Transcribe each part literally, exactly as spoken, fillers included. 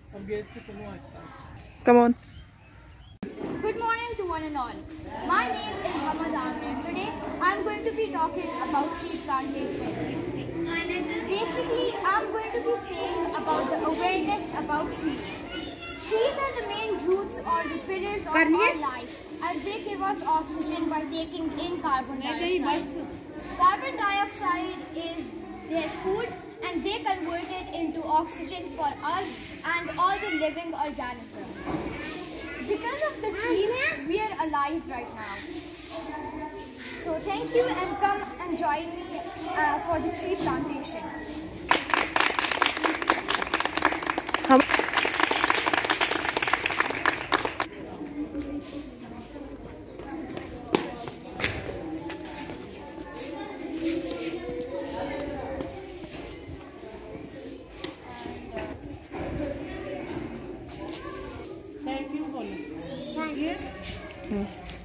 Come on. Good morning to one and all. My name is Hamad Amir. Today I am going to be talking about tree plantation. Basically, I am going to be saying about the awareness about trees. Trees are the main roots or the pillars of our life, as they give us oxygen by taking in carbon dioxide. Carbon dioxide is their food, and they convert it into oxygen for us and all the living organisms. Because of the trees, we are alive right now. So thank you, and come and join me uh, for the tree plantation. Thank you. Thank you. Hmm.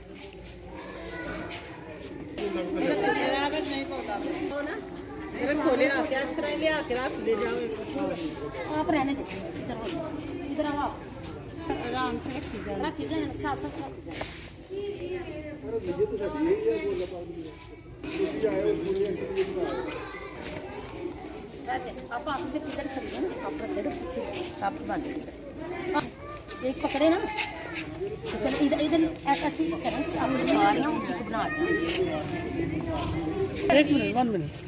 खोले आके इस तरह ले आके रख दे जाओ आप रहने दो इधर इधर आओ आराम से रखी जाओ रखी जाए साथ साथ रखी जाए वैसे आप आपके चिकन खरीदो ना आप रख दो सब बन जाएगा एक पकड़े ना चल इधर इधर ऐसे ही करें आप बीमारियां बना दें एक मिनट वन मिनट